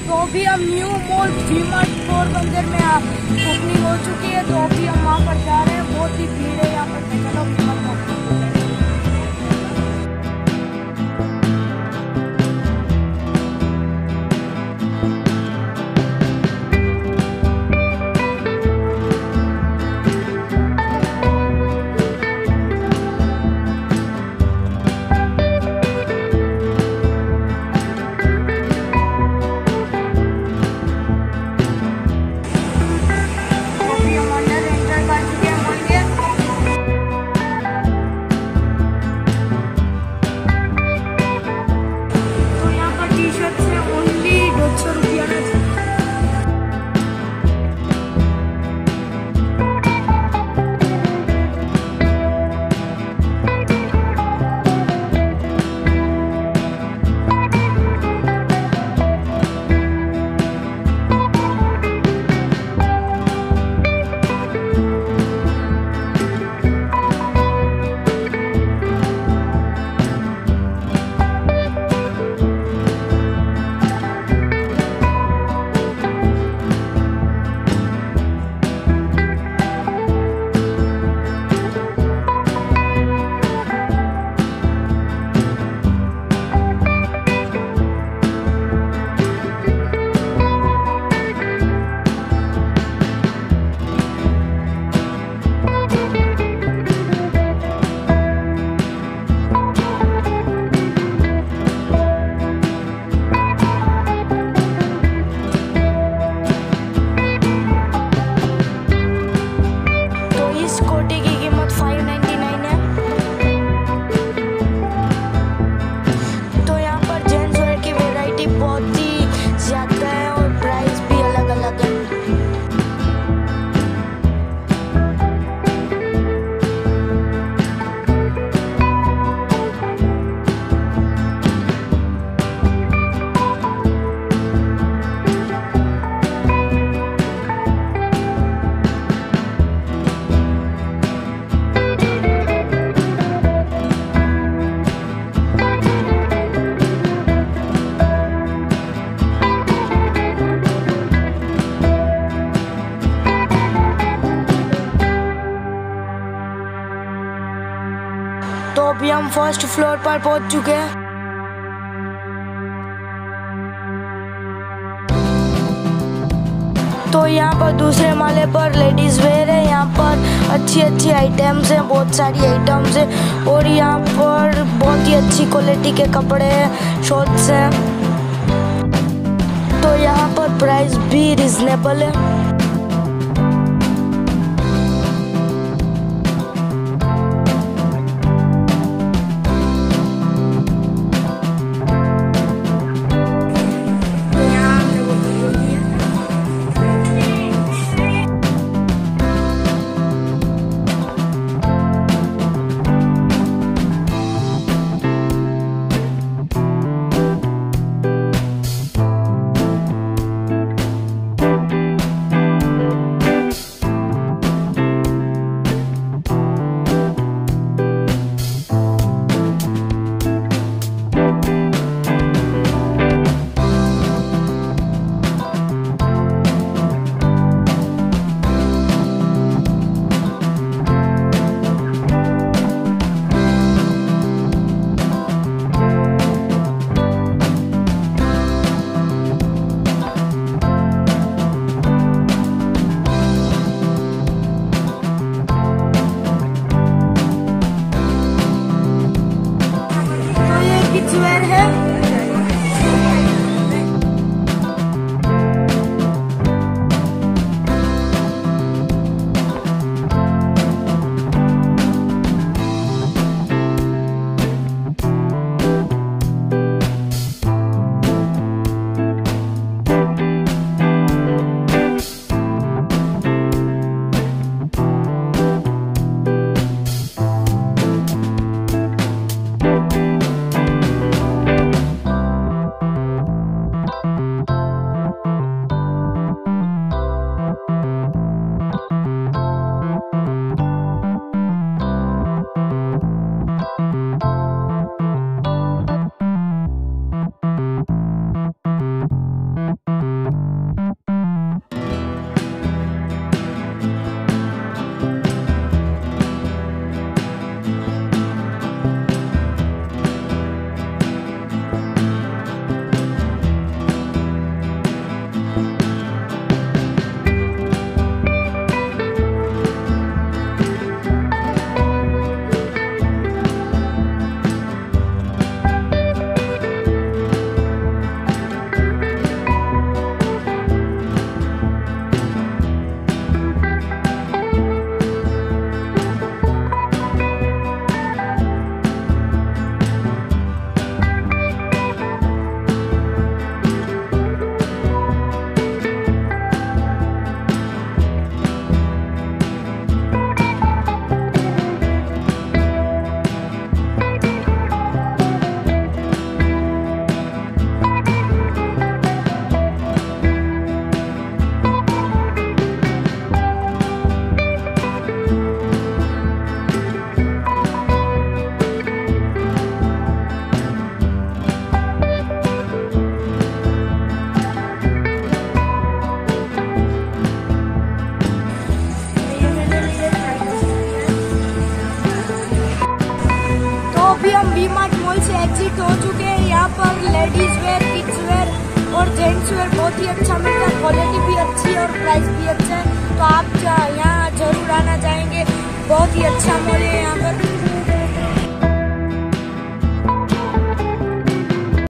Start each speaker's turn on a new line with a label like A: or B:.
A: तो अभी हम न्यू मॉल v-mart पोरबंदर में ओपनिंग हो चुकी है, तो अभी हम वहाँ पर जा रहे हैं। बहुत ही भीड़ है यहाँ पर, चलो तो अभी हम फर्स्ट फ्लोर पर पहुंच चुके हैं। तो यहाँ पर दूसरे माले पर लेडीज वेयर है। यहाँ पर अच्छी अच्छी आइटम्स हैं, बहुत सारी आइटम्स हैं और यहाँ पर बहुत ही अच्छी क्वालिटी के कपड़े हैं, शॉर्ट्स हैं। तो यहाँ पर प्राइस भी रिजनेबल है। एग्जिट हो चुके हैं। यहाँ पर लेडीज वेयर, किड्स वेयर और जेंट्स वेयर बहुत ही अच्छा मिलता है। क्वालिटी भी अच्छी है और प्राइस भी अच्छा है, तो आप यहाँ जरूर आना चाहेंगे। बहुत ही अच्छा मॉल है यहाँ पर।